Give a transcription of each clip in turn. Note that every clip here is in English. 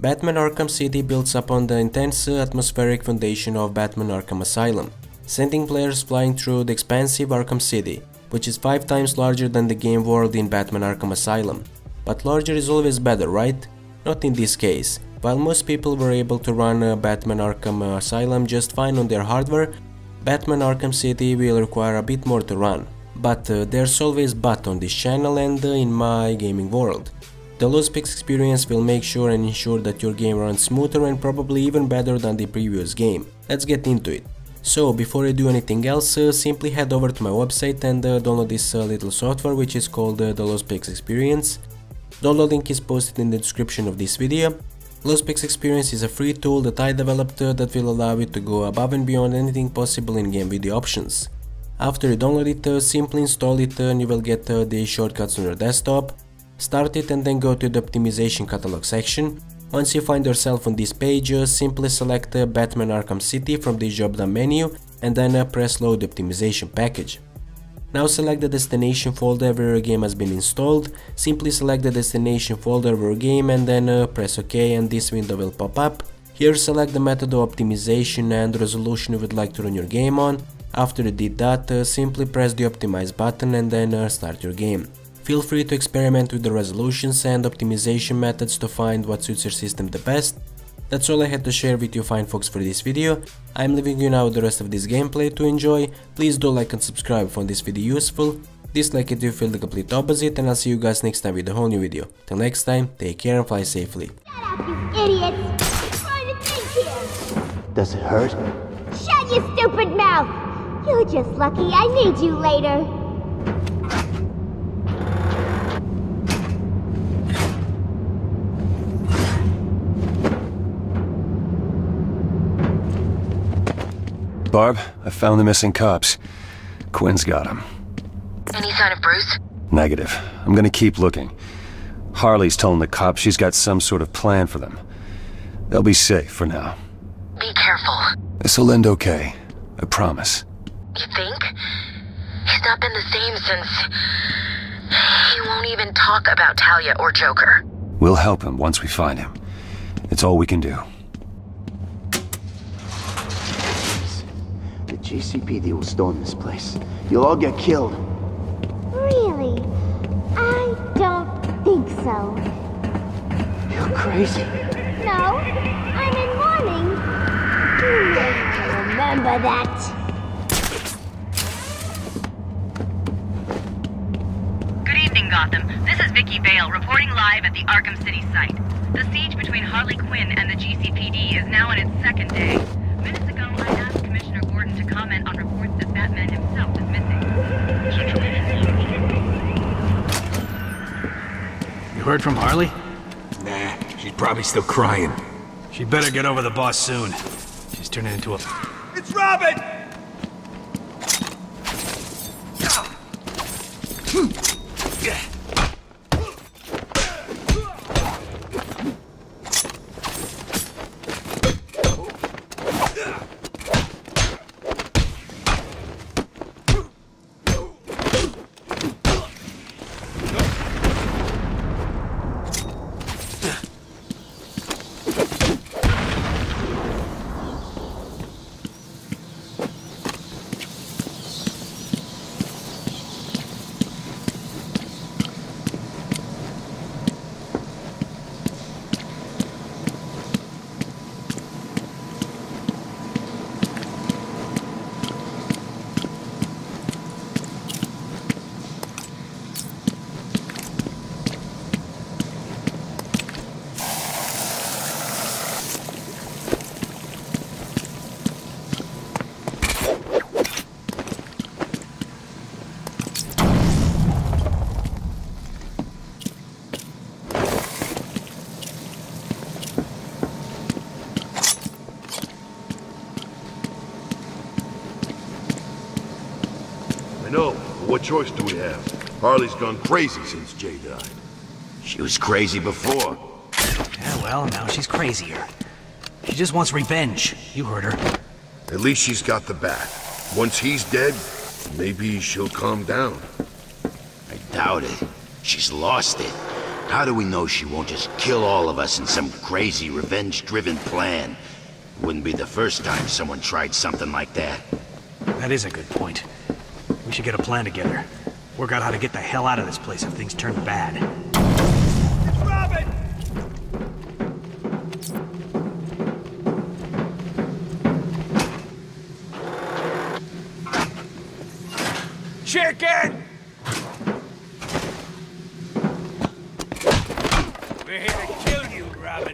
Batman Arkham City builds upon the intense atmospheric foundation of Batman Arkham Asylum, sending players flying through the expansive Arkham City, which is 5 times larger than the game world in Batman Arkham Asylum. But larger is always better, right? Not in this case. While most people were able to run Batman Arkham Asylum just fine on their hardware, Batman Arkham City will require a bit more to run. But there's always but on this channel and in my gaming world. The LostPix experience will make sure and ensure that your game runs smoother and probably even better than the previous game. Let's get into it. So before I do anything else, simply head over to my website and download this little software which is called the LostPix experience. Download link is posted in the description of this video. LostPix experience is a free tool that I developed that will allow you to go above and beyond anything possible in game video options. After you download it, simply install it and you will get the shortcuts on your desktop. Start it and then go to the optimization catalog section. Once you find yourself on this page, simply select Batman Arkham City from the drop down menu and then press load optimization package. Now select the destination folder where your game has been installed. Simply select the destination folder of your game and then press OK and this window will pop up. Here select the method of optimization and resolution you would like to run your game on. After you did that, simply press the optimize button and then start your game. Feel free to experiment with the resolutions and optimization methods to find what suits your system the best. That's all I had to share with you fine folks for this video. I'm leaving you now with the rest of this gameplay to enjoy. Please do like and subscribe if you found this video useful. Dislike it if you feel the complete opposite, and I'll see you guys next time with a whole new video. Till next time, take care and fly safely. Shut up, you idiots! I'm trying to think here! Does it hurt? Shut your stupid mouth! You're just lucky I need you later. Barb, I found the missing cops. Quinn's got them. Any sign of Bruce? Negative. I'm gonna keep looking. Harley's telling the cops she's got some sort of plan for them. They'll be safe for now. Be careful. This'll end okay. I promise. You think? He's not been the same since... He won't even talk about Talia or Joker. We'll help him once we find him. It's all we can do. The GCPD will storm this place. You'll all get killed. Really? I don't think so. You're crazy. No, I'm in mourning. Remember that. Good evening, Gotham. This is Vicky Vale reporting live at the Arkham City site. The siege between Harley Quinn and the GCPD is now in its second day. Minutes ago, I asked Commissioner Gordon to comment on reports that Batman himself is missing. You heard from Harley? Nah, she's probably still crying. She better get over the boss soon. She's turning into a... It's Robin! No, but what choice do we have? Harley's gone crazy since Jay died. She was crazy before. Yeah, well, now she's crazier. She just wants revenge. You heard her. At least she's got the bat. Once he's dead, maybe she'll calm down. I doubt it. She's lost it. How do we know she won't just kill all of us in some crazy revenge-driven plan? Wouldn't be the first time someone tried something like that. That is a good point. We should get a plan together. Work out how to get the hell out of this place if things turn bad. It's Robin! Chicken! We're here to kill you, Robin.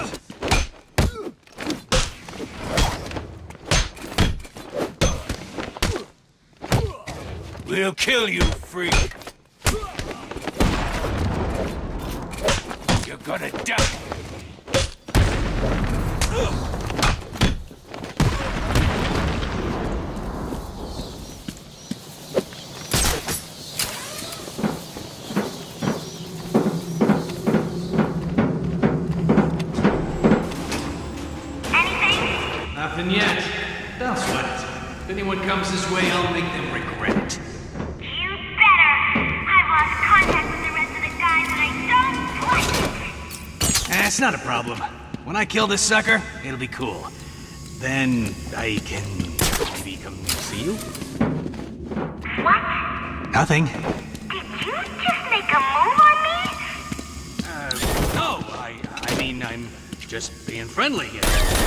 We'll kill you, freak. You're gonna die. Nothing yet. Don't sweat it. If anyone comes this way, I'll make them regret it. You better! I've lost contact with the rest of the guys and I don't like it! It's not a problem. When I kill this sucker, it'll be cool. Then I can maybe come see you? What? Nothing. Did you just make a move on me? No, I mean, I'm just being friendly here.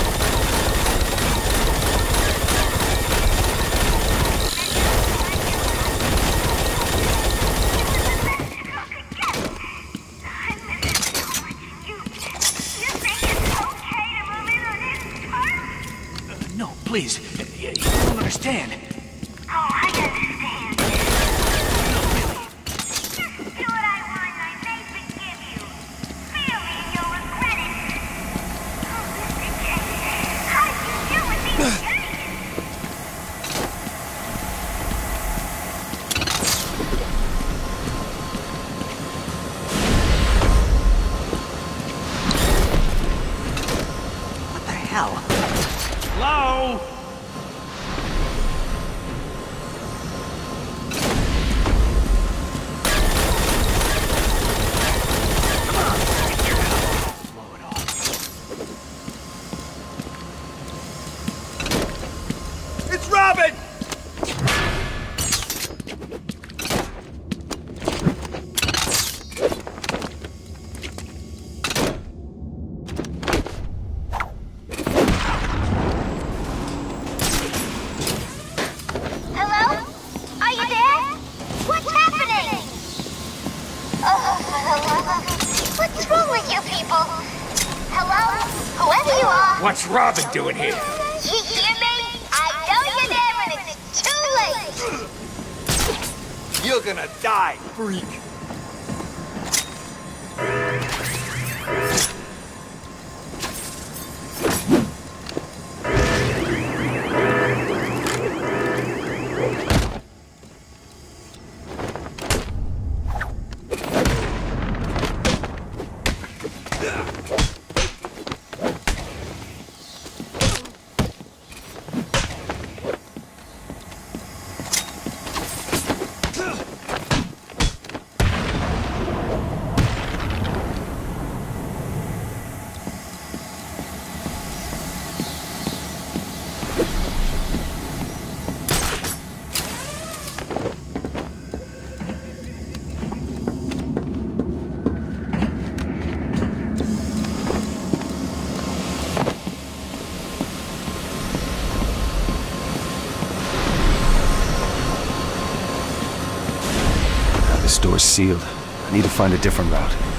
No, please. You don't understand. Oh, I understand. No, really. Just do what I want and I may forgive you. Feel me and you'll regret it. Oh, Mr. J, how did you deal with these guys? What the hell? Hello? Blow it off. It's Robin! Hello? Are you there? What's happening? Oh, for the love of... What's wrong with you people? Hello? Whoever you are. What's Robin doing here? You hear me? I know you're there and it's too late. You're gonna die, freak. This door's sealed. I need to find a different route.